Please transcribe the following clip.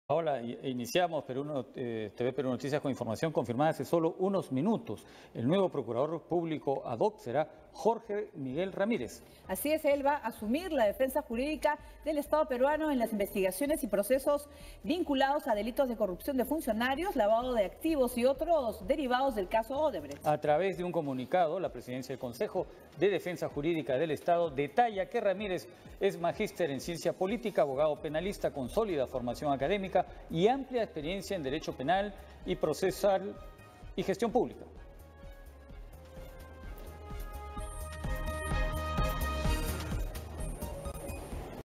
Hola, iniciamos TV Perú Noticias con información confirmada hace solo unos minutos. El nuevo procurador público ad hoc será Jorge Miguel Ramírez. Así es, él va a asumir la defensa jurídica del Estado peruano en las investigaciones y procesos vinculados a delitos de corrupción de funcionarios, lavado de activos y otros derivados del caso Odebrecht. A través de un comunicado, la presidencia del Consejo de Defensa Jurídica del Estado detalla que Ramírez es magíster en ciencia política, abogado penalista con sólida formación académica y amplia experiencia en derecho penal y procesal y gestión pública.